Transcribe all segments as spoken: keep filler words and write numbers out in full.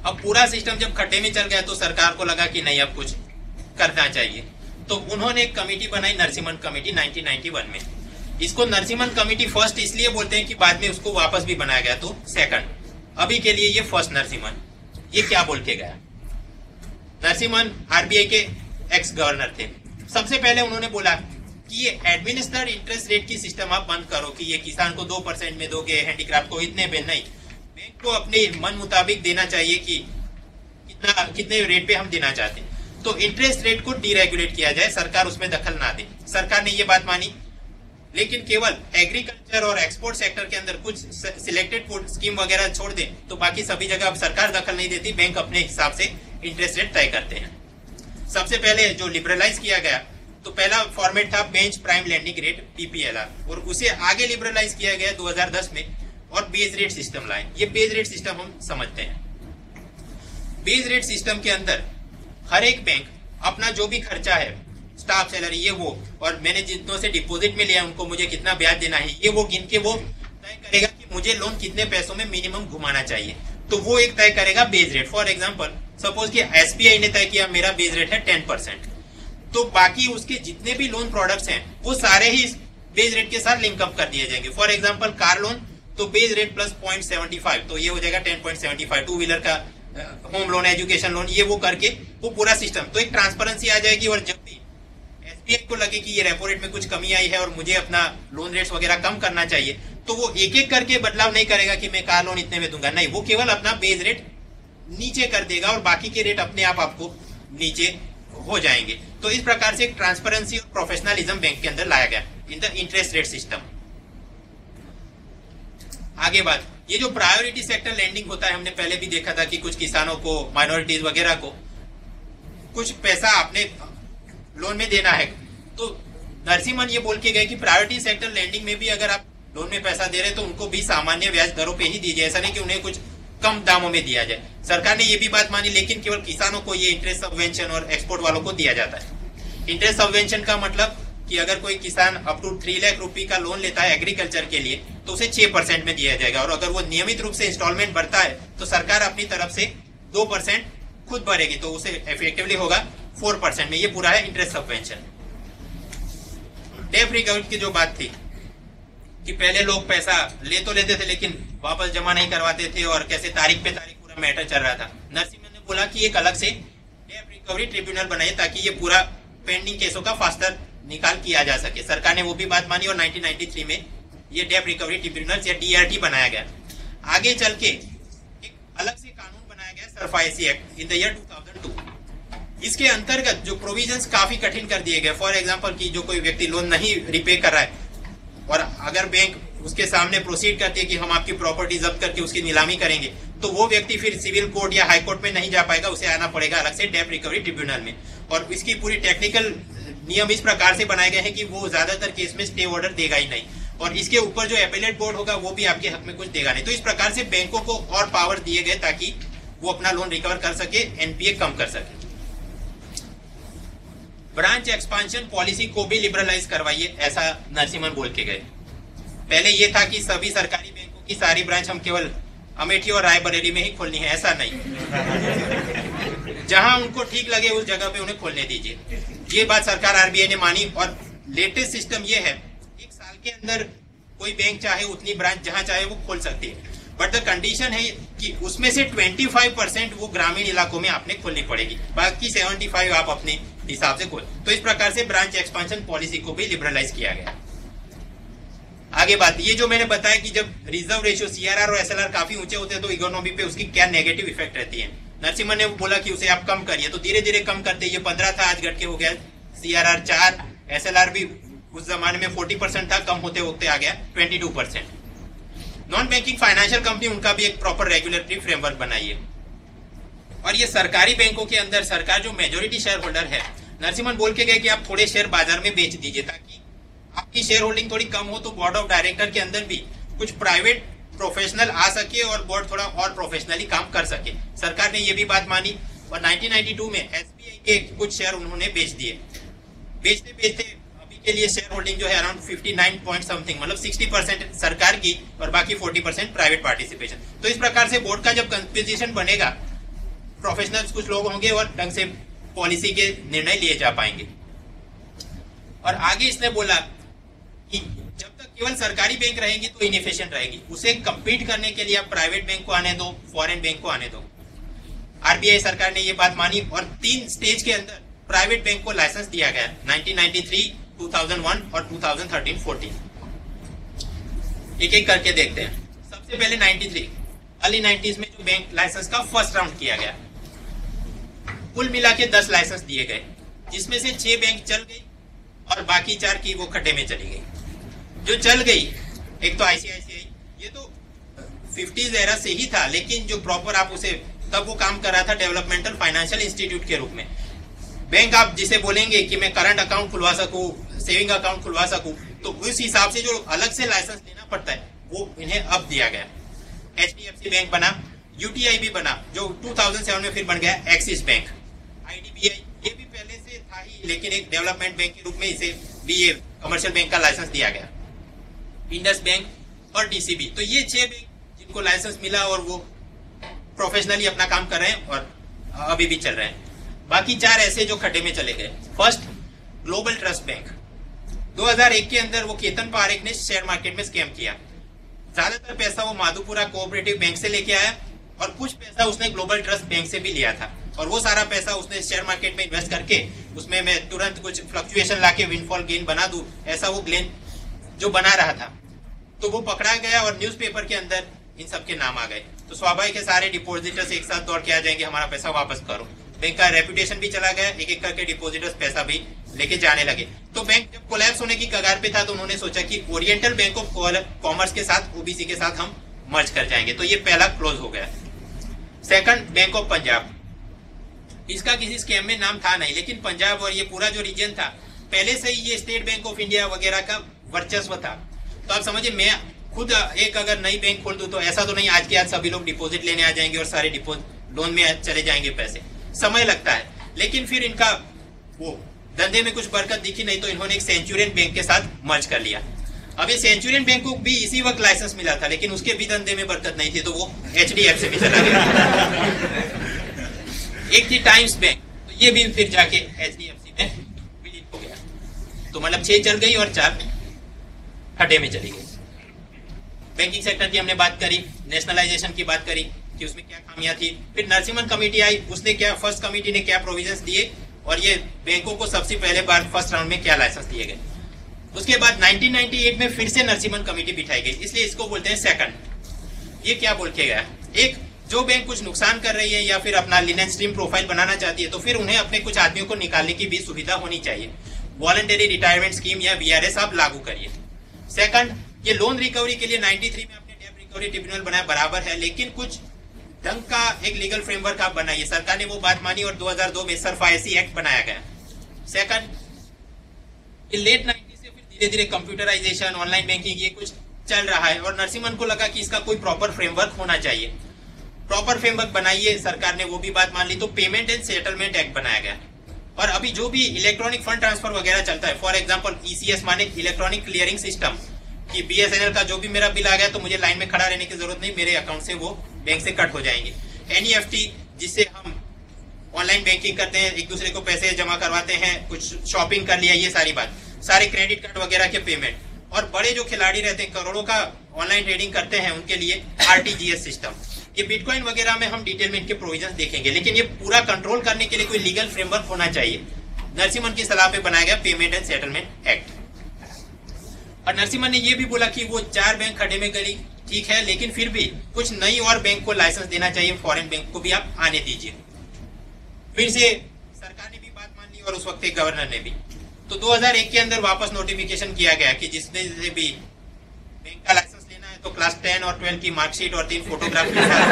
अब पूरा सिस्टम जब खड्डे में चल गया तो सरकार को लगा कि नहीं अब कुछ करना चाहिए, तो उन्होंने एक कमेटी बनाई, Narasimhan committee nineteen ninety one में। इसको नरसिम्हन कमेटी फर्स्ट इसलिए बोलते हैं कि बाद में उसको वापस भी बनाया गया, तो सेकंड। अभी के लिए ये फर्स्ट नरसिम्हन। ये क्या बोल के गया? नरसिम्हन आरबीआई के एक्स गवर्नर थे। सबसे पहले उन्होंने बोला कि ये एडमिनिस्ट्रेटेड इंटरेस्ट रेट की सिस्टम आप बंद करो कि ये किसान को दो परसेंट में दोगे, हैंडीक्राफ्ट को इतने में नहीं। बैंक को अपने मन मुताबिक देना चाहिए कि कितना कितने रेट पे हम देना चाहते हैं। तो इंटरेस्ट रेट को डीरेगुलेट किया जाए, सरकार उसमें दखल ना दे। सरकार ने ये बात मानी, लेकिन केवल एग्रीकल्चर और एक्सपोर्ट सेक्टर के अंदर कुछ सिलेक्टेड स्कीम वगैरह छोड़ दे तो बाकी सभी जगह अब सरकार दखल नहीं देती, बैंक अपने हिसाब से इंटरेस्ट रेट तय करते हैं। सबसे पहले जो लिबरलाइज किया गया, तो पहला फॉर्मेट था bench prime lending rate PPLR, और उसे आगे लिबरलाइज किया गया दो हज़ार दस में और बेस रेट सिस्टम लाए। ये बेस रेट सिस्टम हम समझते हैं। बेस रेट सिस्टम के अंदर हर एक बैंक अपना जो भी खर्चा है, स्टाफ सैलरी ये वो, और मैंने जितनों से डिपॉजिट में लिया उनको मुझे कितना ब्याज देना है, ये वो गिन के वो तय करेगा कि मुझे लोन कितने पैसों में मिनिमम घुमाना चाहिए। तो वो एक तय करेगा base rate. For example suppose कि एसबीआई ने तय किया मेरा बेस रेट है टेन परसेंट, तो बाकी उसके जितने भी लोन प्रोडक्ट्स हैं वो सारे ही बेस रेट के साथ लिंकअप कर दिए जाएंगे। फॉर एग्जांपल कार लोन, तो base rate plus point seventy five, तो ये हो जाएगा ten point seventy five. Two wheeler का होम लोन, एजुकेशन लोन, ये वो करके वो पूरा सिस्टम, तो एक ट्रांसपेरेंसी आ जाएगी। और जब भी एसबीआई को लगे कि ये रेपो रेट में कुछ कमी आई है और मुझे अपना लोन रेट्स वगैरह कम करना चाहिए, तो वो एक एक करके बदलाव नहीं करेगा कि मैं कार लोन इतने में दूंगा, नहीं, वो केवल अपना बेस रेट नीचे कर देगा और बाकी के रेट अपने आप आपको नीचे हो जाएंगे। तो इस प्रकार से एक ट्रांसपेरेंसी और प्रोफेशनलिज्म बैंक के अंदर लाया गया in the interest rate system. आगे बात, ये जो प्रायोरिटी सेक्टर लैंडिंग होता है, हमने पहले भी देखा था कि कुछ किसानों को, माइनॉरिटीज वगैरह को कुछ पैसा अपने लोन में देना है, तो नरसिम्हन ये बोल के गए कि प्रायोरिटी सेक्टर लैंडिंग में भी अगर आप लोन में पैसा दे रहे हैं तो उनको भी सामान्य ब्याज दरों पे ही दीजिए, ऐसा नहीं कि उन्हें कुछ कम दामों में दिया जाए। सरकार ने ये भी बात मानी, लेकिन केवल किसानों को ये इंटरेस्ट सबवेंशन और एक्सपोर्ट वालों को दिया जाता है। इंटरेस्ट सबवेंशन का मतलब कि अगर कोई किसान अप टू थ्री लाख रुपए का लोन लेता है एग्रीकल्चर के लिए, तो उसे छह परसेंट में दिया जाएगा, और अगर वो नियमित रूप से इंस्टॉलमेंट भरता है तो सरकार अपनी तरफ से दो परसेंट खुद भरेगी, तो उसे इफेक्टिवली होगा फोर परसेंट में। ये पूरा है इंटरेस्ट सबवेंशन। डेट रिकवरी की जो बात थी कि पहले लोग पैसा ले तो लेते थे लेकिन वापस जमा नहीं करवाते थे और कैसे तारीख पे तारीख पूरा मैटर चल रहा था। नरसिम्हन ने बोला कि एक अलग से डेट रिकवरी ट्रिब्यूनल बनाइए ताकि ये पूरा पेंडिंग केसों का फास्टर निकाल किया जा सके। सरकार ने वो भी बात मानी और नाइनटीन नाइंटी थ्री में ये डेट रिकवरी ट्रिब्यूनल या डीआरटी बनाया गया। आगे चल के एक अलग से कानून बनाया गया, SARFAESI act in the year two thousand two. इसके अंतर्गत जो प्रोविजंस काफी कठिन कर दिए गए। फॉर एग्जांपल कि जो कोई व्यक्ति लोन नहीं रिपे कर रहा है और अगर बैंक उसके सामने प्रोसीड करती है कि हम आपकी प्रॉपर्टी जब्त करके उसकी नीलामी करेंगे, तो वो व्यक्ति फिर सिविल कोर्ट या हाई कोर्ट में नहीं जा पाएगा, उसे आना पड़ेगा अलग से डेट रिकवरी ट्रिब्यूनल में। और इसकी पूरी टेक्निकल नियम इस प्रकार से बनाए गए हैं कि वो ज्यादातर केस में स्टे ऑर्डर देगा ही नहीं, और इसके ऊपर जो एपेलेट बोर्ड होगा वो भी आपके हक में कुछ देगा नहीं। तो इस प्रकार से बैंकों को और पावर दिए गए ताकि वो अपना लोन रिकवर कर सके, एनपीए कम कर सके। ब्रांच एक्सपांशन पॉलिसी को भी लिबरलाइज करवाइए, ऐसा नरसिम्हन बोल के गए। पहले ये था कि सभी सरकारी बैंकों की सारी ब्रांच हम केवल अमेठी और रायबरेली में ही खोलनी है, ऐसा नहीं, जहां उनको ठीक लगे उस जगह पे उन्हें खोलने दीजिए। ये बात सरकार आरबीआई ने मानी और लेटेस्ट सिस्टम ये है एक साल के अंदर कोई बैंक चाहे उतनी ब्रांच जहां चाहे वो खोल सकती है, बट द कंडीशन है कि उसमें से पच्चीस परसेंट वो ग्रामीण इलाकों में आपने खोलनी पड़ेगी, बाकी पचहत्तर आप अपने हिसाब से खोल। तो इस प्रकार से ब्रांच एक्सपांशन पॉलिसी को भी लिबरलाइज किया गया। आगे बात, ये जो मैंने बताया कि जब रिजर्व रेशियो सीआरआर और एसएलआर काफी ऊंचे होते हैं तो इकोनॉमी पे उसकी क्या नेगेटिव इफेक्ट रहती है। नरसिम्हन ने बोला कि उसे आप कम करिए, तो धीरे धीरे कम करते, ये पंद्रह था आज घट के हो गया सीआरआर चार, एसएलआर भी उस जमाने में चालीस परसेंट था, कम होते होते आ गया बाईस परसेंट। नॉन बैंकिंग फाइनेंशियल कंपनी, उनका भी एक प्रॉपर रेगुलेटरी फ्रेमवर्क बनाइए। और ये सरकारी बैंकों के अंदर सरकार जो मेजोरिटी शेयर होल्डर है, नरसिम्हन बोल के गए कि आप थोड़े शेयर बाजार में बेच दीजिए ताकि आपकी शेयर होल्डिंग थोड़ी कम हो, तो बोर्ड ऑफ डायरेक्टर के अंदर भी कुछ प्राइवेट प्रोफेशनल आ सके और बोर्ड थोड़ा और प्रोफेशनली काम कर सके। सरकार ने ये भी बात मानी और नाइनटीन नाइंटी टू में एसबीआई के कुछ शेयर उन्होंने बेच दिए। बेचते बेचते अभी के लिए शेयर होल्डिंग जो है अराउंड उनसठ पॉइंट समथिंग, मतलब साठ परसेंट सरकार की और बाकी चालीस परसेंट प्राइवेट पार्टिसिपेशन। तो इस प्रकार से बोर्ड का जब कंपोजिशन बनेगा प्रोफेशनल्स कुछ लोग होंगे और ढंग से पॉलिसी के निर्णय लिए जा पाएंगे। और आगे इसने बोला कि जब तक केवल सरकारी बैंक रहेंगी तो इनएफिशिएंट रहेगी, उसे कम्पीट करने के लिए आप प्राइवेट बैंक को आने दो, फॉरेन बैंक को आने दो। आरबीआई सरकार ने ये बात मानी और तीन स्टेज के अंदर प्राइवेट बैंक को लाइसेंस दिया गया, nineteen ninety three, two thousand one और टू थाउजेंड थर्टीन फोर्टीन। एक एक करके देखते हैं। सबसे पहले नाइंटी थ्री, अर्ली नाइंटीज़ में जो बैंक लाइसेंस का फर्स्ट राउंड किया गया, कुल मिला के दस लाइसेंस दिए गए, जिसमें से छह बैंक चल गई और बाकी चार की वो खड्डे में चली गई। जो चल गई, एक तो आईसीआईसीआई, ये तो फिफ्टीज एरा से ही था, लेकिन जो प्रॉपर आप उसे तब वो काम कर रहा था डेवलपमेंटल फाइनेंशियल इंस्टीट्यूट के रूप में। बैंक आप जिसे बोलेंगे कि मैं करंट अकाउंट खुलवा सकूं, सेविंग अकाउंट खुलवा सकूं, तो उस हिसाब से जो अलग से लाइसेंस लेना पड़ता है वो इन्हें अब दिया गया। एचडीएफसी बैंक बना, यूटीआई भी बना, जो टू थाउजेंड सेवन में फिर बन गया एक्सिस बैंक। आईडीबीआई ये भी पहले से था ही, लेकिन एक डेवलपमेंट बैंक के रूप में इसे भी ये कमर्शियल बैंक का लाइसेंस दिया गया। इंडस बैंक और डीसीबी, तो ये छह बैंक जिनको लाइसेंस मिला और वो प्रोफेशनली अपना काम कर रहे हैं और अभी भी चल रहे हैं। बाकी चार ऐसे जो खड्डे में चले गए। First, global trust bank. दो हज़ार एक के अंदर वो केतन पारेख ने शेयर मार्केट में स्कैम किया। ज्यादातर पैसा वो माधुपुरा कोऑपरेटिव बैंक से लेके आया और कुछ पैसा उसने ग्लोबल ट्रस्ट बैंक से भी लिया था, और वो सारा पैसा उसने शेयर मार्केट में इन्वेस्ट करके उसमें मैं तुरंत कुछ फ्लक्चुएशन लाके विंडफॉल गेन बना दूं, ऐसा वो ग्लेन जो बना रहा था। तो वो पकड़ा गया और न्यूज़पेपर के अंदर इन सब के नाम आ गए। तो स्वाभाविक है सारे डिपोजिटर्स एक साथ दौड़ के आ जाएंगे, हमारा पैसा वापस करो। बैंक का रेपुटेशन भी चला गया, एक एक करके डिपोजिटर्स पैसा भी लेके जाने लगे। तो बैंक जब कोलैप्स होने की कगार पे था तो उन्होंने सोचा कि ओरिएंटल बैंक ऑफ कॉमर्स के साथ ओबीसी के साथ हम मर्ज कर जाएंगे, तो ये पहला क्लोज हो गया। Second, bank of Punjab. इसका किसी स्कैम में नाम था नहीं, लेकिन पंजाब और ये पूरा जो रीजन था पहले से ही ये स्टेट बैंक ऑफ इंडिया वगैरह का वर्चस्व था। तो आप समझिए, मैं खुद एक अगर नई बैंक खोल दूं तो ऐसा तो नहीं आज के आज सभी लोग डिपॉजिट लेने आ जाएंगे और सारे डिपॉजिट लोन में चले जाएंगे पैसे, समय लगता है। लेकिन फिर इनका वो धंधे में कुछ बरकत दिखी नहीं, तो इन्होंने एक सेंचुरियन बैंक के साथ मर्ज कर लिया। अब ये सेंचुरियन बैंक को भी इसी वक्त लाइसेंस मिला था, लेकिन उसके भी धंधे में बरकत नहीं थी, तो वो एचडीएफ से भी चला गया। एक थी टाइम्स बैंक, तो ये भी फिर जाके एचडीएफसी में विलीन हो गया। तो मतलब छह चल गई और चार खड्डे में चली गई। बैंकिंग सेक्टर की हमने बात करी, नेशनलाइजेशन की बात करी कि उसमें क्या खामियां थी। फिर नरसिम्हन कमेटी आई, उसने क्या, फर्स्ट कमेटी ने क्या प्रोविजंस दिए और ये बैंकों को सबसे पहले बार फर्स्ट राउंड में क्या लाइसेंस दिए गए। उसके बाद नाइनटीन नाइंटी एट में फिर से नरसिम्हन कमेटी बिठाई गई, इसलिए इसको बोलते हैं सेकंड। ये क्या बोल के गया, एक जो बैंक कुछ नुकसान कर रही है या फिर अपना लिनन स्ट्रीम प्रोफाइल बनाना चाहती है, तो फिर उन्हें अपने कुछ आदमियों को निकालने की भी सुविधा होनी चाहिए। वॉलंटरी रिटायरमेंट स्कीम या वीआरएस आप लागू करिए। सेकंड, ये लोन रिकवरी के लिए तिरानवे में आपने डेब्ट रिकवरी ट्रिब्यूनल बनाया, बराबर है, लेकिन कुछ ढंग का एक लीगल फ्रेमवर्क आप बनाइए। सरकार ने वो बात मानी और दो हज़ार दो में सरफायसी एक्ट बनाया गया। सेकंड, ये लेट नाइंटीज़ से फिर धीरे धीरे कंप्यूटराइजेशन, ऑनलाइन बैंकिंग ये कुछ चल रहा है और नरसिम्हन को लगा कि इसका कोई प्रॉपर फ्रेमवर्क होना चाहिए। प्रॉपर फ्रेमवर्क बनाइए, सरकार ने वो भी बात मान ली, तो पेमेंट एंड सेटलमेंट एक्ट बनाया गया। और अभी जो भी इलेक्ट्रॉनिक फंड ट्रांसफर वगैरह चलता है, फॉर एग्जाम्पल ईसीएस माने इलेक्ट्रॉनिक क्लियरिंग सिस्टम, कि बीएसएनएल का जो भी मेरा बिल आ गया तो मुझे लाइन में खड़ा रहने की जरूरत नहीं, मेरे अकाउंट से वो बैंक से कट हो जाएंगे। एनईएफटी, जिससे हम ऑनलाइन बैंकिंग करते हैं, एक दूसरे को पैसे जमा करवाते हैं, कुछ शॉपिंग कर लिया, ये सारी बात, सारे क्रेडिट कार्ड वगैरह के पेमेंट। और बड़े जो खिलाड़ी रहते हैं, करोड़ों का ऑनलाइन ट्रेडिंग करते हैं, उनके लिए आरटीजीएस सिस्टम। ये बिटकॉइन वगैरह में हम डिटेल में इनके प्रोविजंस देखेंगे, लेकिन ये पूरा कंट्रोल करने के लिए कोई लीगल फ्रेमवर्क होना चाहिए। नरसिम्हन की सलाह पे बनाया गया पेमेंट एंड सेटलमेंट एक्ट। और नरसिम्हन ने ये भी बोला कि वो चार बैंक खड्डे में गई, ठीक है, लेकिन फिर भी कुछ नई और बैंक को लाइसेंस देना चाहिए, फॉरेन बैंक को भी आप आने दीजिए। फिर से सरकार ने भी बात मान ली और उस वक्त के गवर्नर ने भी। तो दो हज़ार एक के अंदर वापस नोटिफिकेशन किया गया कि जिसने से भी बैंक का लाइसेंस लेना है तो क्लास टेन और ट्वेल्व की मार्कशीट और तीन फोटोग्राफ के साथ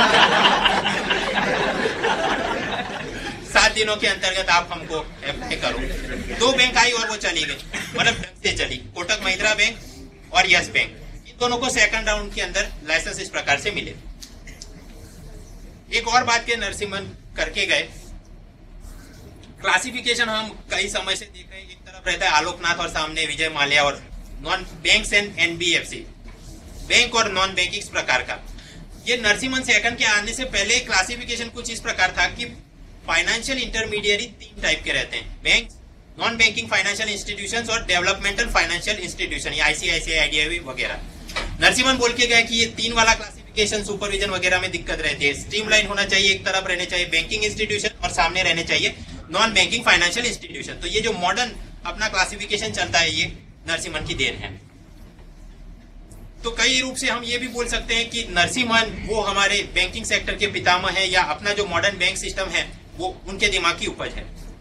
सात दिनों के अंतर्गत आप हमको अप्लाई करो। दो बैंक आई और वो चली गई, मतलब ढंग से चली, कोटक महिंद्रा बैंक और यस बैंक। इन दोनों को सेकंड राउंड के अंदर लाइसेंस इस प्रकार से मिले। एक और बात के नरसिम्हन करके गए, क्लासिफिकेशन हम कई समय से देख रहे हैं, एक तरफ रहता है आलोकनाथ और सामने विजय माल्या और non banks and NBFC, bank और नॉन बैंकिंग प्रकार का। ये नरसिम्हन सेकंड के आने से पहले क्लासिफिकेशन कुछ इस प्रकार था कि फाइनेंशियल इंटरमीडियरी तीन टाइप के रहते हैं, bank, non banking financial institutions और developmental financial institution, ICICI, IDBI वगैरह। नरसिम्हन बोल के गया कि ये तीन वाला क्लासिफिकेशन सुपरविजन वगैरह में दिक्कत रहती है, स्ट्रीमलाइन होना चाहिए, एक तरफ रहने चाहिए बैंकिंग इंस्टीट्यूशन और सामने रहने चाहिए नॉन बैंकिंग फाइनेंशियल इंस्टीट्यूशन। तो ये जो मॉडर्न अपना क्लासिफिकेशन चलता है ये नरसिम्हन की देन है। तो कई रूप से हम ये भी बोल सकते हैं कि नरसिम्हन वो हमारे बैंकिंग सेक्टर के पितामह है, या अपना जो मॉडर्न बैंक सिस्टम है वो उनके दिमाग की उपज है।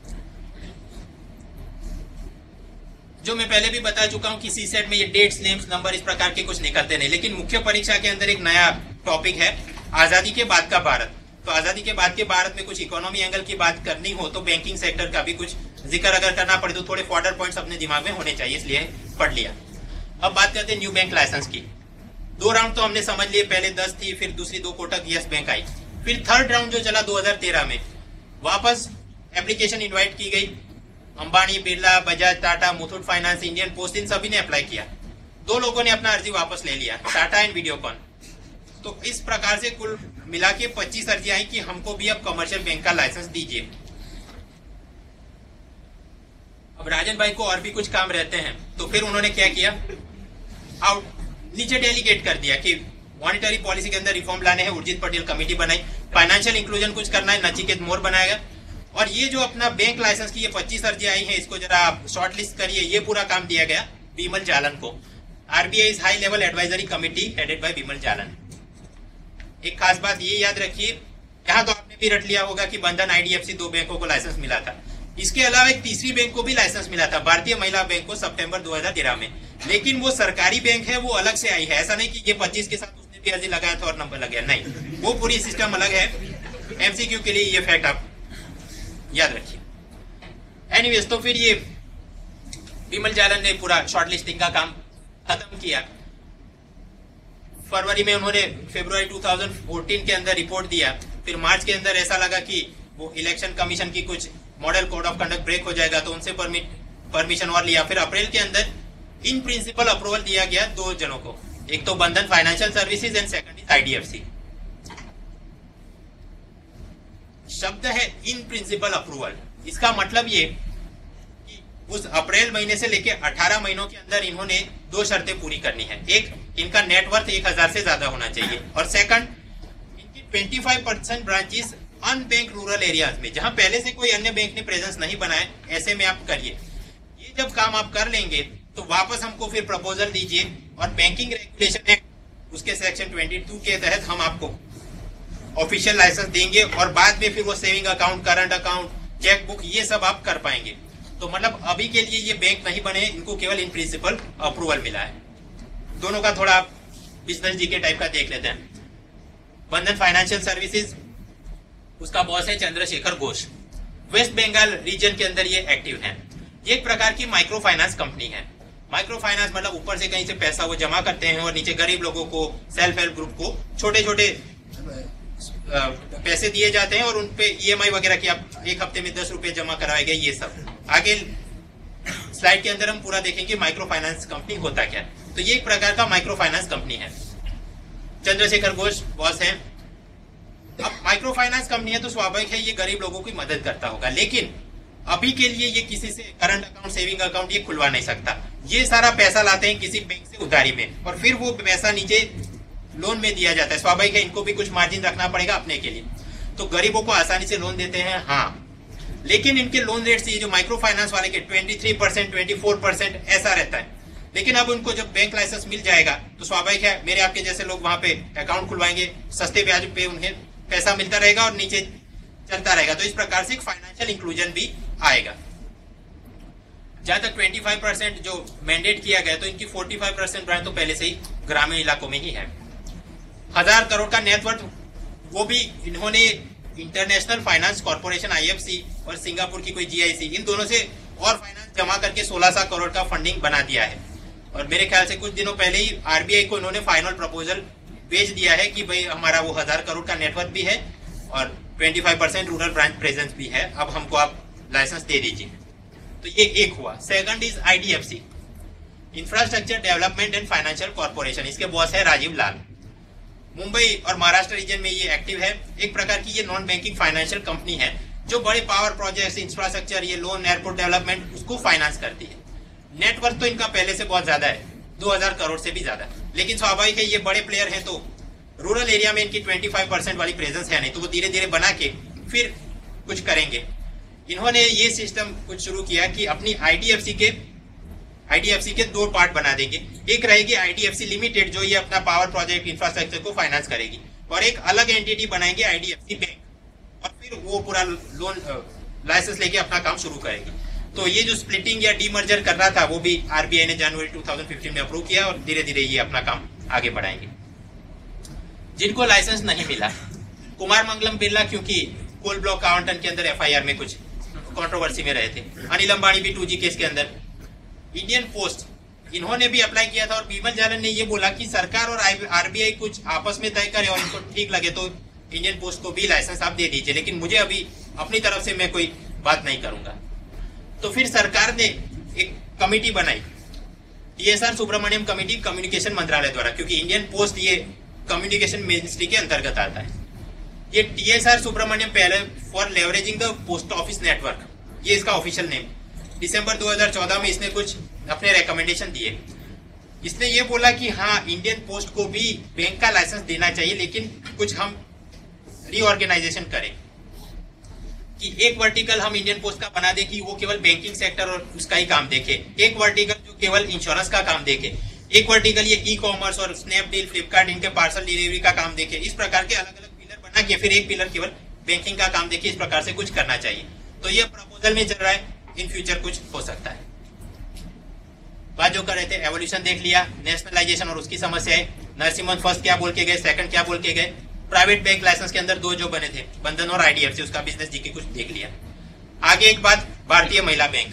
जो मैं पहले भी बता चुका हूं कि सी सेट में ये डेट्स, नेम्स, नंबर इस प्रकार के कुछ निकलते नहीं, लेकिन मुख्य परीक्षा के अंदर एक नया टॉपिक है आजादी के बाद का भारत। तो आजादी के बाद के भारत में कुछ इकोनॉमी एंगल की बात करनी हो तो बैंकिंग सेक्टर का भी कुछ जिक्र अगर करना पड़े तो थोड़े फॉर्डर पॉइंट्स अपने दिमाग में होने चाहिए, इसलिए पढ़ लिया। अब बात करते हैं न्यू बैंक लाइसेंस की। दो राउंड तो हमने समझ लिए, पहले दस थी, फिर दूसरी दो कोटक यस बैंक आई, फिर थर्ड राउंड जो चला दो हज़ार तेरह में वापस एप्लीकेशन इनवाइट की गई। Ambani, Birla, Bajaj, Tata, Muthoot finance, Indian post, इन सभी ने अप्लाई किया। दो लोगों ने अपना अर्जी वापस ले लिया, टाटा एंड वीडियोकॉन। तो इस प्रकार से कुल मिला के पच्चीस अर्जी आई कि हमको भी अब कमर्शियल बैंक का लाइसेंस दीजिए। अब राजन भाई को और भी कुछ काम रहते हैं, तो फिर उन्होंने क्या किया, आउट नीचे डेलीगेट कर दिया कि मॉनिटरी पॉलिसी के अंदर रिफॉर्म लाने हैं, उर्जित पटेल कमेटी बनाई, फाइनेंशियल इंक्लूजन कुछ करना है, नचिकेत मोर बनाएगा। और ये जो अपना बैंक लाइसेंस की ये पच्चीस अर्जी आई है, इसको जरा आप शॉर्ट लिस्ट करिए। ये पूरा काम दिया गया बिमल जालन को, RBI high level advisory committee headed by Bimal Jalan. एक खास बात ये याद रखिए, यहाँ तो आपने भी रट लिया होगा कि बंधन, आईडीएफसी दो बैंकों को लाइसेंस मिला था। इसके अलावा एक तीसरी बैंक को भी लाइसेंस मिला था, भारतीय महिला बैंक को, सितंबर दो हज़ार तेरह में। लेकिन वो सरकारी बैंक है, वो अलग से आई है। ऐसा नहीं कि ये पच्चीस के साथ उसने भी अर्जी लगाया था और नंबर लग गया, नहीं, वो पूरी सिस्टम अलग है। एमसीक्यू के लिए ये फैक्ट आप याद रखिए। एनीवेज, तो फिर ये बिमल जालन ने पूरा शॉर्टलिस्टिंग का काम खत्म किया। फरवरी में उन्होंने फरवरी दो हज़ार चौदह के अंदर रिपोर्ट दिया। फिर मार्च के अंदर ऐसा लगा कि वो इलेक्शन कमीशन की कुछ model code of conduct break हो जाएगा, तो उनसे परमिट परमिशन और लिया। फिर अप्रैल के अंदर इन प्रिंसिपल अप्रूवल दिया गया दो जनों को, एक तो Bandhan financial services and second is IDFC. शब्द है इन प्रिंसिपल अप्रूवल, इसका मतलब ये कि उस अप्रैल महीने से लेकर अठारह महीनों के अंदर इन्होंने दो शर्तें पूरी करनी है। एक, इनका नेटवर्थ एक हजार से ज्यादा होना चाहिए, और सेकंड, इनकी पच्चीस percent branches unbank rural areas में, जहां पहले से कोई अन्य बैंक ने प्रेजेंस नहीं बनाए, ऐसे में आप करिए। ये जब काम आप कर लेंगे तो वापस हमको फिर प्रपोजल दीजिए, और बैंकिंग रेगुलेशन एक्ट उसके सेक्शन बाईस के तहत हम आपको ऑफिशियल लाइसेंस देंगे, और बाद में फिर वो saving account, current account, chequebook, ये सब आप कर पाएंगे। तो मतलब अभी के लिए ये बैंक नहीं बने, इनको केवल इन प्रिंसिपल अप्रूवल मिला है। दोनों का थोड़ा बिजनेस जी के टाइप का देख लेते हैं। बंधन फाइनेंशियल सर्विसेज, उसका बॉस है चंद्रशेखर घोष, वेस्ट बंगाल रीजन के अंदर ये एक्टिव है। ये एक प्रकार की माइक्रो फाइनेंस कंपनी है। माइक्रो फाइनेंस मतलब ऊपर से कहीं से पैसा वो जमा करते हैं और नीचे गरीब लोगों को, सेल्फ हेल्प ग्रुप को छोटे छोटे पैसे दिए जाते हैं, और उनपे ईएमआई वगैरह की आप एक हफ्ते में दस रुपए जमा कराए गए, ये सब। आगे स्लाइड के अंदर हम पूरा देखेंगे माइक्रो फाइनेंस कंपनी होता क्या है। तो ये एक प्रकार का माइक्रो फाइनेंस कंपनी है। चंद्रशेखर घोष बॉस है। अब माइक्रो फाइनेंस कंपनी है तो स्वाभाविक है ये गरीब लोगों की मदद करता होगा, लेकिन अभी के लिए ये किसी से करंट अकाउंट, सेविंग अकाउंट ये खुलवा नहीं सकता। ये सारा पैसा लाते हैं किसी बैंक से उधारी में, और फिर वो पैसा नीचे लोन में दिया जाता है। स्वाभाविक है इनको भी कुछ मार्जिन रखना पड़ेगा अपने के लिए, तो गरीबों को आसानी से लोन देते हैं, हाँ। लेकिन इनके लोन रेट से जो माइक्रो फाइनेंस वाले के तेईस परसेंट, चौबीस परसेंट ऐसा रहता है। लेकिन अब उनको जब बैंक लाइसेंस मिल जाएगा तो स्वाभाविक है मेरे आपके जैसे लोग वहां पे अकाउंट खुलवाएंगे, सस्ते ब्याज पे उन्हें पैसा मिलता रहेगा और नीचे चलता रहेगा। तो इस प्रकार से एक फाइनेंशियल इंक्लूजन भी आएगा। जहां तक पच्चीस परसेंट जो मैंडेट किया गया, तो इनकी पैंतालीस परसेंट ब्रांच तो पहले से ही ग्रामीण इलाकों में ही है। हजार करोड़ का नेटवर्थ, वो भी इन्होंने इंटरनेशनल फाइनेंस कॉर्पोरेशन आईएफसी और सिंगापुर की कोई जीआईसी, इन दोनों से और फाइनेंस जमा करके सोलह सौ करोड़ का फंडिंग बना दिया है। और मेरे ख्याल से कुछ दिनों पहले ही आरबीआई को इन्होंने फाइनल प्रपोजल भेज दिया है कि भाई हमारा वो हजार करोड़ का नेटवर्क भी है और पच्चीस परसेंट रूरल ब्रांच प्रेजेंस भी है, अब हमको आप लाइसेंस दे दीजिए। तो ये एक हुआ। सेकंड इज मुंबई और महाराष्ट्र रीजन में ये एक्टिव है। एक प्रकार की ये नॉन बैंकिंग फाइनेंशियल कंपनी है जो बड़े पावर प्रोजेक्ट्स, इंफ्रास्ट्रक्चर, ये लोन, एयरपोर्ट डेवलपमेंट उसको फाइनेंस करती है। नेटवर्थ तो इनका पहले से बहुत ज्यादा है, दो हज़ार करोड़ से भी ज्यादा, लेकिन स्वाभाविक है ये बड़े प्लेयर हैं तो रूरल एरिया में इनकी पच्चीस परसेंट वाली प्रेजेंस है नहीं, तो वो धीरे धीरे बना के फिर कुछ करेंगे। इन्होंने ये सिस्टम कुछ शुरू किया कि अपनी आईडीएफसी के आईडीएफसी के दो पार्ट बना देंगे। एक रहेगी आईडीएफसी लिमिटेड जो ये अपना पावर प्रोजेक्ट, इंफ्रास्ट्रक्चर को फाइनेंस करेगी, और एक अलग एंटिटी बनाएंगे आईडीएफसी बैंक, और फिर वो पूरा लोन लाइसेंस लेके अपना काम शुरू करेगी। तो ये जो स्प्लिटिंग या डीमर्जर कर रहा था वो भी आरबीआई ने जनवरी दो हज़ार पंद्रह में अप्रूव किया, और धीरे धीरे ये अपना काम आगे बढ़ाएंगे। जिनको लाइसेंस नहीं मिला, कुमार मंगलम बिरला क्योंकि कोल ब्लॉक आवंटन के अंदर एफआईआर में कुछ कंट्रोवर्सी में रहे थे, अनिल अंबानी भी टू जी केस के अंदर, इंडियन पोस्ट इन्होंने भी अप्लाई किया था, और बीमल जालन ने ये बोला कि सरकार और आरबीआई कुछ आपस में तय करे और इनको ठीक लगे तो इंडियन पोस्ट को भी लाइसेंस आप दे दीजिए, लेकिन मुझे अभी अपनी तरफ से मैं कोई बात नहीं करूंगा। तो फिर सरकार ने एक कमेटी बनाई, टीएसआर सुब्रमण्यम कमेटी, कम्युनिकेशन मंत्रालय द्वारा, क्योंकि इंडियन पोस्ट ये कम्युनिकेशन मिनिस्ट्री के अंतर्गत आता है। ये टीएसआर सुब्रमण्यम पहले for leveraging the post office network, ये इसका ऑफिशियल नेम। दिसंबर दो हज़ार चौदह में इसने कुछ अपने रिकमेंडेशन दिए। इसने ये बोला कि हाँ, इंडियन पोस्ट को भी बैंक का लाइसेंस देना चाहिए, लेकिन कुछ हम रीऑर्गेनाइजेशन करें कि एक वर्टिकल हम इंडियन पोस्ट का बना दे कि वो केवल बैंकिंग सेक्टर और उसका ही काम देखे, एक वर्टिकल जो केवल इंश्योरेंस का काम देखे, एक वर्टिकल ये ई कॉमर्स और स्नैपडील, फ्लिपकार्ट इनके पार्सल डिलीवरी का काम देखे। इस प्रकार के अलग अलग पिलर बना के फिर एक पिलर केवल बैंकिंग का काम देखे, इस प्रकार से कुछ करना चाहिए। तो ये प्रपोजल में चल रहा है, इन फ्यूचर कुछ हो सकता है। बात जो कर रहे थे, एवोल्यूशन देख लिया, नेशनलाइजेशन और उसकी समस्या है। नरसिम्हन फर्स्ट क्या बोल के गए, सेकंड क्या बोल के गए। प्राइवेट बैंक लाइसेंस के अंदर दो जो बने थे, बंधन और आईडीएफसी, उसका बिजनेस जी के कुछ देख लिया। आगे एक बात, भारतीय महिला बैंक,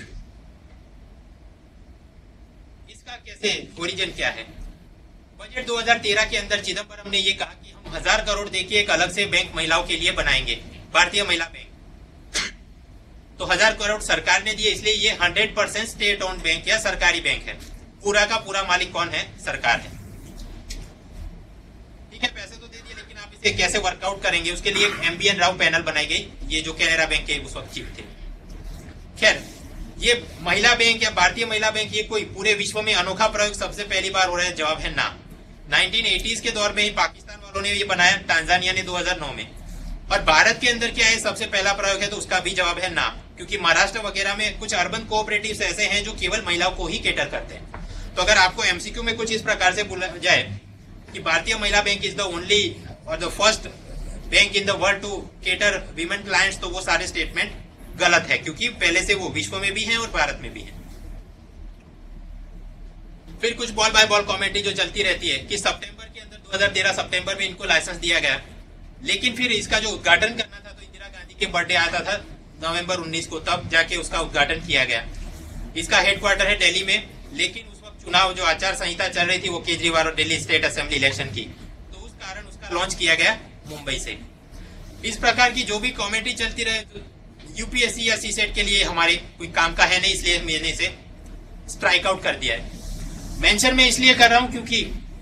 इसका कैसे ओरिजिन क्या है। बजट दो हज़ार तेरह के अंदर चिदम्बरम ने ये कहा कि हम हजार करोड़ देके एक अलग से बैंक महिलाओं के लिए बनाएंगे, भारतीय महिला बैंक। तो हजार करोड़ सरकार ने दिए, इसलिए ये hundred percent state own bank या सरकारी बैंक है। पूरा का पूरा मालिक कौन है, सरकार है। ठीक है, पैसे तो दे दिए, लेकिन आप इसे कैसे वर्कआउट करेंगे, उसके लिए एमबीएन राव पैनल बनाई गई, ये जो कैनरा बैंक के उस वक्त चीफ थे। खैर, ये महिला बैंक या भारतीय महिला बैंक ये कोई पूरे विश्व में अनोखा प्रयोग सबसे पहली बार हो रहा है, जवाब है ना। नाइनटीन एटीज़ के दौर में ही पाकिस्तान वालों ने ये बनाया, टांजानिया ने दो हज़ार नौ में। और भारत के अंदर क्या है, सबसे पहला प्रयोग है, तो उसका भी जवाब है ना, क्योंकि महाराष्ट्र वगैरह में कुछ अर्बन कोऑपरेटिव्स ऐसे हैं जो केवल महिलाओं को ही केटर करते हैं। तो अगर आपको एमसीक्यू में कुछ इस प्रकार से बोला जाए कि Bharatiya Mahila bank is the only और the first bank in the world to cater women clients, तो वो सारे स्टेटमेंट गलत है, क्योंकि पहले से वो विश्व में भी है और भारत में भी है। फिर कुछ बॉल बाय बॉल कमेंट्री जो चलती रहती है कि सितंबर के अंदर दो हज़ार तेरह सितंबर में इनको लाइसेंस दिया गया, लेकिन फिर इसका जो उद्घाटन करना था तो इंदिरा गांधी के बर्थडे आता था नवंबर उन्नीस को, तब जाके उसका उद्घाटन किया गया। इसका हेडक्वार्टर है दिल्ली में, लेकिन उस वक्त चुनाव जो आचार संहिता चल रही थी वो केजरीवाल और दिल्ली स्टेट असेंबली इलेक्शन की, तो उस कारण उसका लॉन्च किया गया मुंबई से। इस प्रकार की जो भी कमेंट्री चलती रहे, तो यूपीएससी या सीसेट के लिए हमारे कोई काम का है नहीं, इसलिए मैंने इसे स्ट्राइक आउट कर दिया है। मेंशन में इसलिए कर रहा हूं क्योंकि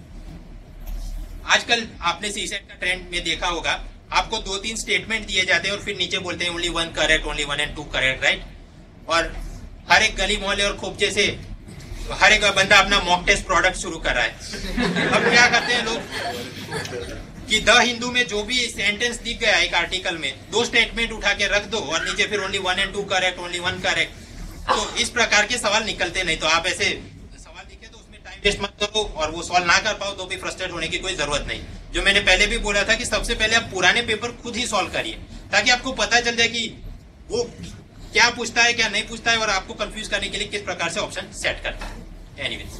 आजकल आपने सीसेट का ट्रेंड में देखा होगा, आपको दो तीन स्टेटमेंट दिए जाते हैं और फिर नीचे बोलते हैं only one correct, only one and two correct, right. और हर एक गली मोहल्ले और खोपचे से हर एक बंदा अपना मॉक टेस्ट प्रोडक्ट शुरू कर रहा है। अब क्या करते हैं लोग कि द हिंदू में जो भी सेंटेंस दिख गया एक आर्टिकल में, दो स्टेटमेंट उठा के रख दो और नीचे फिर only one and two correct, only one correct. तो इस प्रकार के सवाल निकलते नहीं। तो आप ऐसे सवाल दिखे तो उसमें टाइम वेस्ट मत करो, और वो सॉल्व ना कर पाओ तो भी फ्रस्ट्रेट होने की कोई जरूरत नहीं। जो मैंने पहले भी बोला था कि सबसे पहले आप पुराने पेपर खुद ही सॉल्व करिए, ताकि आपको पता चल जाए कि वो क्या पूछता है क्या नहीं पूछता है, और आपको कंफ्यूज करने के लिए किस प्रकार से ऑप्शन सेट करता है। एनीवेज,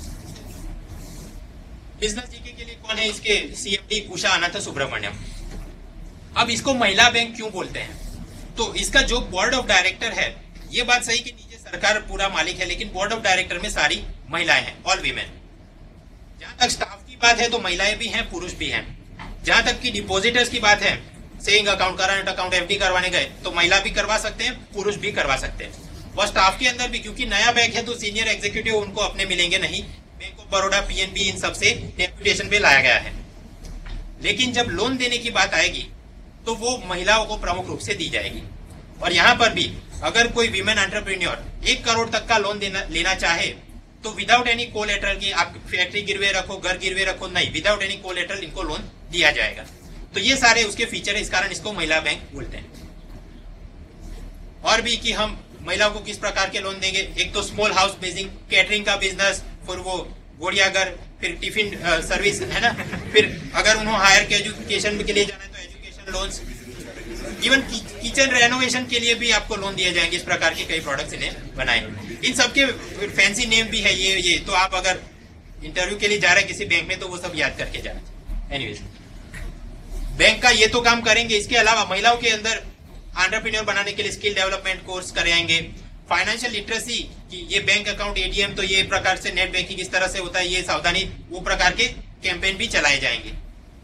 बिजनेस जीके के लिए कौन है, इसके सीएमडी उषा अनंत सुब्रमण्यम। अब इसको महिला बैंक क्यों बोलते हैं, तो इसका जो बोर्ड ऑफ डायरेक्टर है, ये बात सही कि नीचे सरकार पूरा मालिक है, लेकिन बोर्ड ऑफ डायरेक्टर में सारी महिलाएं हैं, ऑल वीमेन। जहां तक स्टाफ की बात है तो महिलाएं भी हैं, पुरुष भी हैं। जहां तक की डिपॉजिटर्स की बात है, saving account, current account, FD करवाने गए तो महिला भी करवा सकते हैं, पुरुष भी करवा सकते हैं। और स्टाफ के अंदर भी, क्योंकि नया बैंक है तो सीनियर एग्जीक्यूटिव उनको अपने मिलेंगे नहीं, बैंक ऑफ बड़ौदा, पीएनबी, इन सबसे डेप्यूटेशन पे लाया गया है। लेकिन जब लोन देने की बात आएगी तो वो महिलाओं को प्रमुख रूप से दी जाएगी। और यहाँ पर भी अगर कोई वीमेन एंटरप्रेन्योर एक करोड़ तक का लोन देना लेना चाहे तो विदाउट एनी कोलेटरल की आप फैक्ट्री गिरवे रखो, घर गिरवे रखो, नहीं, विदाउट एनी कोलेटरल इनको लोन दिया जाएगा। तो ये सारे उसके फीचर है, इस कारण इसको महिला बैंक बोलते हैं। और भी कि हम महिलाओं को किस प्रकार के लोन देंगे, एक तो स्मॉल हाउस बेसिंग, कैटरिंग का बिजनेस, फिर वो गोड़ियाघर, फिर टिफिन सर्विस है ना, फिर अगर उन्होंने हायर के एजुकेशन के लिए जाना है तो education loans, even kitchen renovation के लिए भी आपको लोन दिए जाएंगे। इस प्रकार के कई प्रोडक्ट्स इन्हें बनाए। इन सबके फैंसी नेम भी है ये ये तो आप अगर इंटरव्यू के लिए जा रहे हैं किसी बैंक में तो वो सब याद करके जाना। एनीवेज, बैंक का ये तो काम करेंगे। इसके अलावा महिलाओं के अंदर एंटरप्रेन्योर बनाने के लिए स्किल डेवलपमेंट कोर्स कराएंगे, फाइनेंशियल लिटरेसी कि ये बैंक अकाउंट, एटीएम तो ये प्रकार से नेट बैंकिंग इस तरह से होता है, ये सावधानी, वो प्रकार के कैंपेन भी चलाए जाएंगे।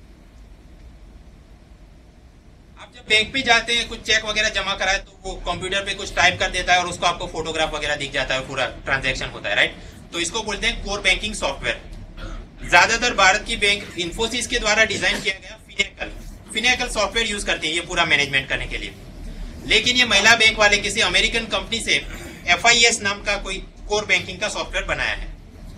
आप जब बैंक पे जाते हैं कुछ चेक वगैरह जमा कराए तो वो कंप्यूटर पे कुछ टाइप कर देता है और उसको आपको फोटोग्राफ वगैरह दिख जाता है, पूरा ट्रांजैक्शन होता है, राइट। तो इसको बोलते हैं कोर बैंकिंग सॉफ्टवेयर। ज्यादातर भारत की बैंक इन्फोसिस के द्वारा डिजाइन किया गया फिनेकल फिनेकल सॉफ्टवेयर यूज करते हैं ये पूरा मैनेजमेंट करने के लिए। लेकिन ये महिला बैंक वाले किसी अमेरिकन कंपनी से एफ आई एस नाम का कोई कोर बैंकिंग का सॉफ्टवेयर बनाया है।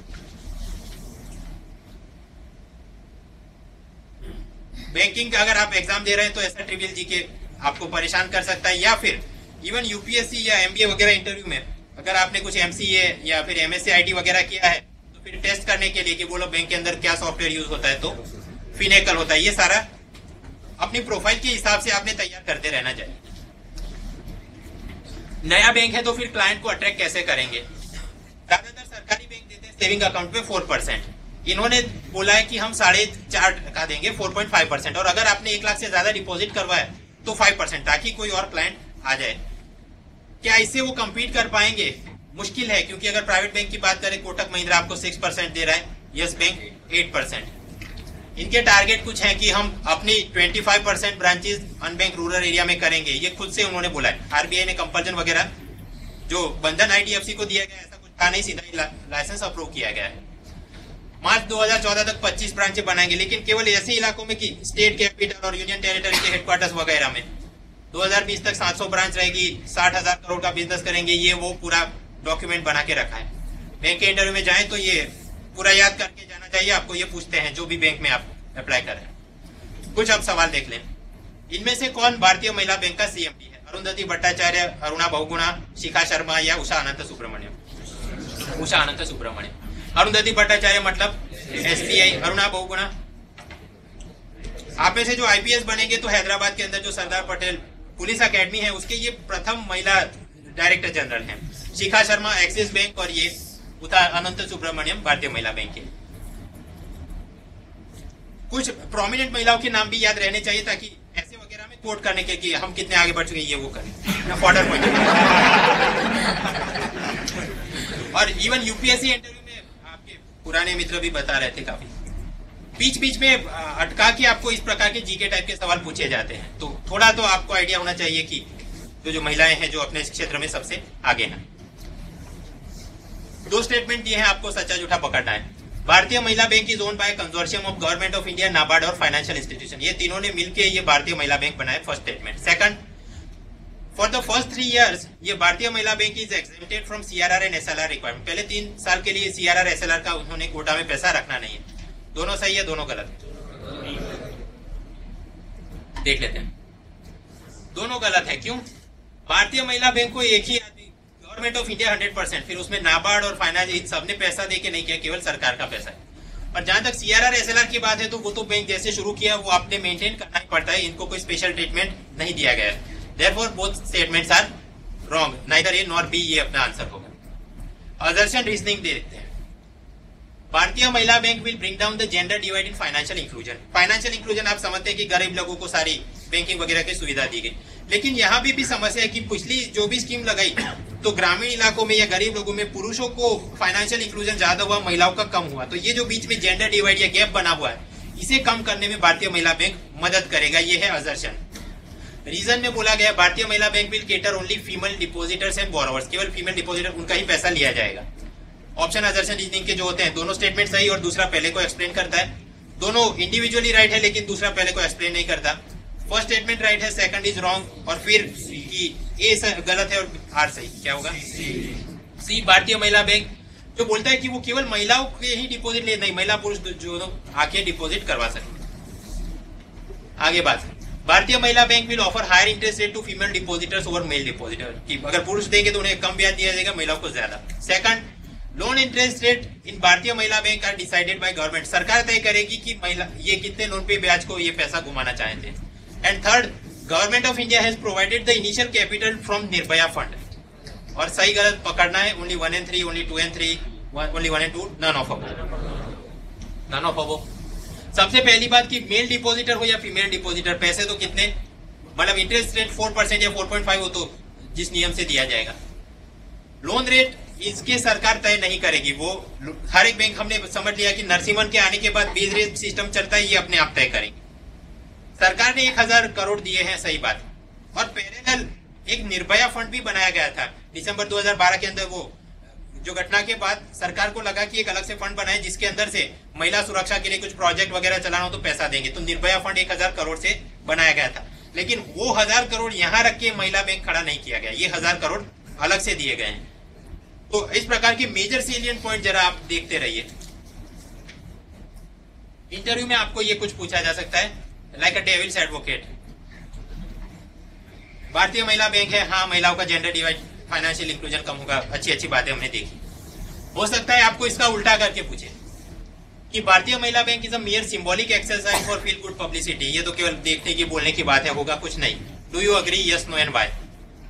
बैंकिंग का अगर आप एग्जाम दे रहे हैं तो ऐसा ट्रिवियल जी के आपको परेशान कर सकता है, या फिर इवन यूपीएससी या एमबीए वगैरह इंटरव्यू में अगर आपने कुछ एमसीए या फिर एमएससी आईटी वगैरह किया है तो फिर टेस्ट करने के लिए कि बोलो बैंक के अंदर क्या सॉफ्टवेयर यूज होता है तो फिनेकल होता है। ये सारा अपनी प्रोफाइल के हिसाब से आपने तैयार करते रहना चाहिए। नया बैंक है तो फिर क्लाइंट को अट्रैक्ट कैसे करेंगे। ज्यादातर सरकारी बैंक देते हैं सेविंग अकाउंट पे फोर परसेंट, इन्होंने बोला है कि हम साढ़े चार का देंगे फोर पॉइंट फाइव परसेंट, और अगर आपने एक लाख से ज्यादा डिपॉजिट करवाया तो फाइव परसेंट, ताकि कोई और क्लाइंट आ जाए। क्या इससे वो कम्पीट कर पाएंगे? मुश्किल है, क्योंकि अगर प्राइवेट बैंक की बात करें कोटक महिंद्रा आपको सिक्स परसेंट दे रहा है, यस बैंक एट परसेंट। इनके टारगेट कुछ है कि हम अपनी पच्चीस percent branches unbank rural area में करेंगे, ये खुद से उन्होंने बोला है। आरबीआई ने कंपल्जन वगैरह जो बंधन आईडीएफसी को दिया गया ऐसा कुछ था नहीं, सीधा ही लाइसेंस अप्रूव किया गया है। मार्च दो हज़ार चौदह तक पच्चीस ब्रांचें बनाएंगे, लेकिन केवल ऐसे इलाकों में कि स्टेट कैपिटल और यूनियन टेरिटरी के हेडक्वार्टर्स वगैरह में। दो हज़ार बीस तक सात सौ ब्रांच रहेगी, साठ हजार करोड़ का बिजनेस करेंगे, ये वो पूरा डॉक्यूमेंट बना के रखा है। बैंक के इंटरव्यू में जाएं तो ये पूरा याद करके जाना चाहिए आपको। ये पूछते हैं जो भी बैंक में आप अप्लाई करें। कुछ अब सवाल देख लें। इनमें से कौन भारतीय महिला बैंक का सीएमडी है? अरुंधति भट्टाचार्य, अरुणा बहुगुणा, शिखा शर्मा या उषा अनंत सुब्रमण्यम? उषा अनंत सुब्रमण्यम। अरुंधति भट्टाचार्य मतलब एसबीआई, अरुणा बहुगुणा। आप में से जो आईपीएस बनेंगे तो हैदराबाद के अंदर जो सरदार पटेल पुलिस एकेडमी है उसके ये प्रथम महिला डायरेक्टर जनरल हैं। शिखा शर्मा एक्सिस बैंक और ये उषा अनंत सुब्रमण्यम भारतीय महिला बैंक के। कुछ प्रोमिनेंट महिलाओं के नाम भी याद रहने चाहिए ताकि ऐसे वगैरह में कोट करने के कि हम कितने आगे बढ़ चुके ये वो करें फॉर्डर पॉइंट। और इवन यूपीएससी इंटरव्यू में आपके पुराने मित्र भी बता रहे थे, काफी बीच बीच में अटका के आपको इस प्रकार के जीके टाइप के सवाल पूछे जाते हैं, तो थोड़ा तो आपको आइडिया होना चाहिए कि जो जो महिलाएं हैं जो अपने क्षेत्र में सबसे आगे हैं। दो स्टेटमेंट दिए हैं आपको, सच्चा झूठा पकड़ना है। Bharatiya Mahila bank is own by consortium of government of India, NABARD और फाइनेंशियल इंस्टीट्यूशन। ये तीनों ने मिलकर ये भारतीय महिला बैंक बनाए, first statement. Second, for the first three years ये Bharatiya Mahila bank is exempted from CRR and SLR requirement. पहले तीन साल के लिए सीआरआर एसएलआर का उन्होंने कोटा में पैसा रखना नहीं है। दोनों सही है, दोनों गलत है? देख लेते हैं। दोनों गलत है। क्यों? भारतीय महिला बैंक को एक ही आदमी, government of India hundred percent, फिर उसमें नाबार्ड और फाइनेंस इन सबने पैसा देके नहीं किया, केवल सरकार का पैसा है। और जहां तक सीआरआर एसएलआर की बात है तो वो तो बैंक जैसे शुरू किया वो आपने मेंटेन करना ही पड़ता है, इनको कोई स्पेशल ट्रीटमेंट नहीं दिया गया है। Therefore both statements are wrong, neither A nor B, ये अपना आंसर होगा। असर्शन रीजनिंग दे देते हैं। Bharatiya Mahila bank will bring down the gender divide in financial inclusion. Financial inclusion आप समझते हैं कि गरीब लोगों को सारी बैंकिंग वगैरह की सुविधा दी गई, लेकिन यहाँ भी, भी समस्या है कि पिछली जो भी स्कीम लगाई तो ग्रामीण इलाकों में या गरीब लोगों में पुरुषों को फाइनेंशियल इंक्लूजन ज्यादा हुआ, महिलाओं का कम हुआ। तो ये जो बीच में जेंडर डिवाइड या गैप बना हुआ है इसे कम करने में भारतीय महिला बैंक मदद करेगा, ये है असर्शन। रीजन में बोला गया Bharatiya Mahila bank will cater only female depositors and borrowers, केवल फीमेल डिपोजिटर उनका ही पैसा लिया जाएगा। ऑप्शन असर्शन रीजनिंग के जो होते हैं दोनों स्टेटमेंट सही और दूसरा पहले को एक्सप्लेन करता है। दोनों इंडिविजुअली राइट है, लेकिन दूसरा पहले को एक्सप्लेन नहीं करता। फर्स्ट स्टेटमेंट राइट है, सेकंड इज रॉन्ग, और फिर कि ए गलत है और आर सही। क्या होगा? सी भारतीय महिला बैंक जो बोलता है कि वो केवल महिलाओं के ही डिपॉजिट ले, नहीं, महिला पुरुष जो आके डिपॉजिट करवा सकते। आगे बात, Bharatiya Mahila bank will offer higher interest rate to female depositors over male depositor, कि अगर पुरुष देंगे तो उन्हें कम ब्याज दिया जाएगा, महिलाओं को ज्यादा। Second, loan interest rate in Bharatiya Mahila bank are decided by government, सरकार तय करेगी कि महिला ये कितने लोन पे ब्याज को ये पैसा घुमाना चाहते हैं। And third, government of India has provided the initial capital from Nirbhaya fund, और सही गलत पकड़ना है, only one and three, only two and three, only one and two, none of above, none of above. सबसे पहली बात कि मेल डिपॉजिटर हो या फीमेल डिपॉजिटर, पैसे तो कितने, मतलब इंटरेस्ट रेट फोर परसेंट या फोर पॉइंट फाइव हो तो जिस नियम से दिया जाएगा। लोन रेट इसके सरकार तय नहीं करेगी, वो हर एक बैंक, हमने समझ लिया कि नरसिम्हन के आने के बाद बीज रेट सिस्टम चलता है, ये अपने आप तय करेंगे। सरकार ने एक हजार करोड़ दिए हैं, सही बात, और पैरेलल एक निर्भया फंड भी बनाया गया था दिसंबर दो हजार बारह के अंदर। वो जो घटना के बाद सरकार को लगा कि एक अलग से फंड बनाए जिसके अंदर से महिला सुरक्षा के लिए कुछ प्रोजेक्ट वगैरह चलाना हो तो पैसा देंगे, तो निर्भया फंड एक हजार करोड़ से बनाया गया था। लेकिन वो हजार करोड़ यहाँ रख के महिला बैंक खड़ा नहीं किया गया, ये हजार करोड़ अलग से दिए गए हैं। तो इस प्रकार के मेजर सेलियंट पॉइंट जरा आप देखते रहिए। इंटरव्यू में आपको ये कुछ पूछा जा सकता है, लाइक अ डेविल्स एडवोकेट। भारतीय महिला बैंक है, हाँ, महिलाओं का जेंडर डिवाइड, फाइनेंशियल इंक्लूजन कम होगा, अच्छी अच्छी बातें हमने देखी। हो सकता है आपको इसका उल्टा करके पूछे कि Bharatiya Mahila bank is a mere symbolic exercise for feel good publicity, ये तो केवल देखने की बोलने की बात है, होगा कुछ नहीं। Do you agree? Yes, no and why?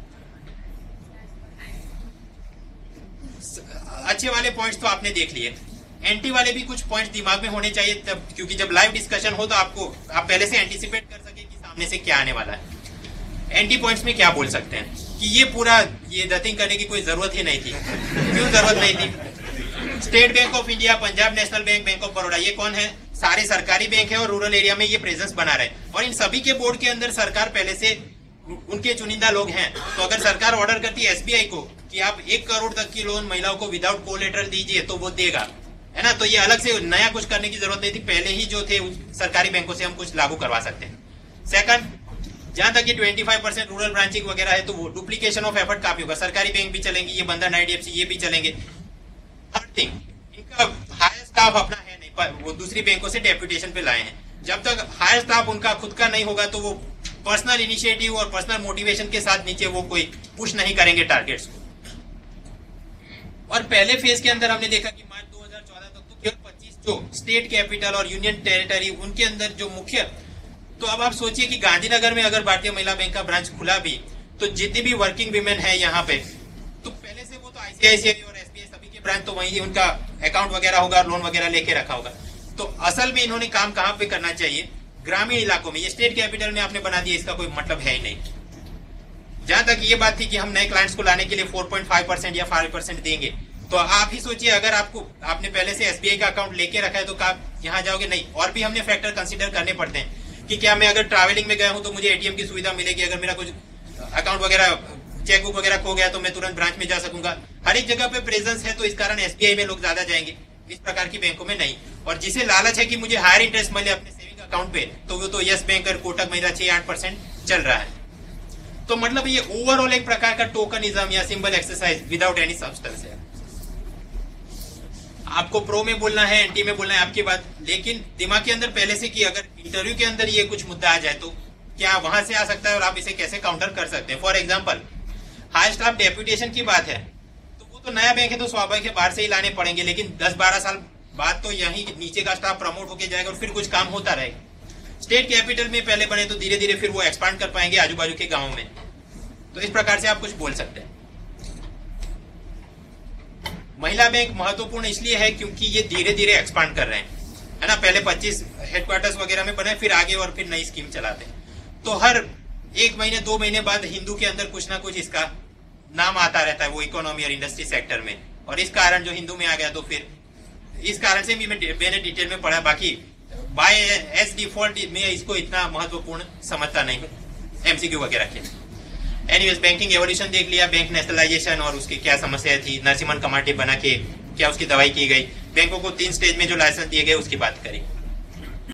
अच्छे वाले पॉइंट्स तो आपने देख लिए, एंटी वाले भी कुछ पॉइंट्स दिमाग में होने चाहिए तब, क्योंकि जब लाइव डिस्कशन हो तो आपको आप पहले से एंटिसिपेट कर सके कि सामने से क्या आने वाला है। एंटी पॉइंट्स में क्या बोल सकते हैं कि ये पूरा ये नथिंग करने की कोई जरूरत ही नहीं थी। क्यों जरूरत नहीं थी? State Bank of India, Punjab National Bank, Bank of Baroda, ये कौन है? सारे सरकारी बैंक है और रूरल एरिया में ये प्रेजेंस बना रहे, और इन सभी के बोर्ड के अंदर सरकार पहले से उनके चुनिंदा लोग हैं। तो अगर सरकार ऑर्डर करती है एसबीआई को कि आप एक करोड़ तक की लोन महिलाओं को विदाउट कोलेटरल दीजिए, तो वो देगा, है ना। तो ये अलग से नया कुछ करने की जरूरत नहीं थी, पहले ही जो थे सरकारी बैंकों से हम कुछ लागू करवा सकते हैं। सेकंड, जहां तक ये पच्चीस परसेंट रूरल ब्रांचिंग वगैरह है तो वो डुप्लीकेशन ऑफ एफर्ट काफी होगा, सरकारी बैंक भी चलेंगे, ये बंधन आईडीएफसी ये भी चलेंगे। थर्ड थिंग, इनका हायर स्टाफ अपना है नहीं, वो दूसरी बैंकों से डेप्यूटेशन पे लाए हैं। जब तक हायर स्टाफ उनका खुद का नहीं होगा तो वो पर्सनल इनिशिएटिव और पर्सनल मोटिवेशन के साथ नीचे वो कोई पुश नहीं करेंगे टारगेट्स को। और पहले फेज के अंदर हमने देखा कि मार्च दो हजार चौदह तक तो केवल पच्चीस जो स्टेट कैपिटल और यूनियन टेरिटरी उनके अंदर जो मुख्य, तो अब आप सोचिए कि गांधीनगर में अगर भारतीय महिला बैंक का ब्रांच खुला भी तो जितनी भी वर्किंग विमेन है यहाँ पे, तो पहले से वो तो आईसीआईसीआई और एसबीआई सभी के ब्रांच तो वहीं उनका अकाउंट वगैरह होगा, लोन वगैरह लेके रखा होगा। तो असल में इन्होंने काम कहाँ पे करना चाहिए? ग्रामीण इलाकों में। ये स्टेट कैपिटल में आपने बना दिया, इसका कोई मतलब है ही नहीं। जहां तक ये बात थी कि हम नए क्लाइंट्स को लाने के लिए फोर पॉइंट फाइव परसेंट या फाइव परसेंट देंगे, तो आप ही सोचिए अगर आपको आपने पहले से एसबीआई का अकाउंट लेके रखा है तो आप यहाँ जाओगे नहीं। और भी हमने फैक्टर कंसिडर करने पड़ते हैं कि क्या मैं अगर ट्रैवलिंग में गया हूं तो मुझे एटीएम की सुविधा मिलेगी, अगर मेरा कुछ अकाउंट वगैरह चेकबुक वगैरह खो गया तो मैं तुरंत ब्रांच में जा सकूंगा। हर एक जगह पे प्रेजेंस है, तो इस कारण एसबीआई में लोग ज्यादा जाएंगे, इस प्रकार की बैंकों में नहीं। और जिसे लालच है कि मुझे हायर इंटरेस्ट मिले अपने सेविंग अकाउंट पे, तो वो तो यस बैंक और कोटक महिंद्रा छह आठ परसेंट चल रहा है। तो मतलब ये ओवरऑल एक प्रकार का टोकनिज्म या symbol exercise without any substance है। आपको प्रो में बोलना है, एंटी में बोलना है, आपकी बात, लेकिन दिमाग के अंदर पहले से कि अगर इंटरव्यू के अंदर ये कुछ मुद्दा आ जाए तो क्या वहां से आ सकता है और आप इसे कैसे काउंटर कर सकते हैं। For example, high staff deputation की बात है, तो वो तो नया बैंक है तो स्वाभाविक है बाहर से ही लाने पड़ेंगे, लेकिन दस बारह साल बाद तो यही नीचे का स्टाफ प्रमोट होकर जाएगा और फिर कुछ काम होता रहेगा। स्टेट कैपिटल में पहले बने तो धीरे धीरे फिर वो एक्सपांड कर पाएंगे आजू बाजू के गाँव में। तो इस प्रकार से आप कुछ बोल सकते हैं। महिला बैंक महत्वपूर्ण इसलिए है क्योंकि ये धीरे धीरे एक्सपांड कर रहे हैं, है ना। पहले पच्चीस हेडक्वार्टर्स वगैरह में बने, फिर आगे और फिर नई स्कीम चलाते हैं। तो हर एक महीने दो महीने बाद हिंदू के अंदर कुछ ना कुछ इसका नाम आता रहता है, वो इकोनॉमी और इंडस्ट्री सेक्टर में, और इस कारण जो हिंदू में आ गया तो फिर इस कारण से भी मैंने डिटेल में पढ़ा। बाकी बाय एज डिफॉल्ट में इसको इतना महत्वपूर्ण समझता नहीं हूँ एमसीक्यू वगैरह के। एनीवेज, बैंकिंग एवोल्यूशन देख लिया, बैंक नेशनलाइजेशन और उसकी क्या समस्या थी, नरसिम्हन कमेटी बना के क्या उसकी दवाई की गई, बैंकों को तीन स्टेज में जो लाइसेंस दिए गए उसकी बात करी।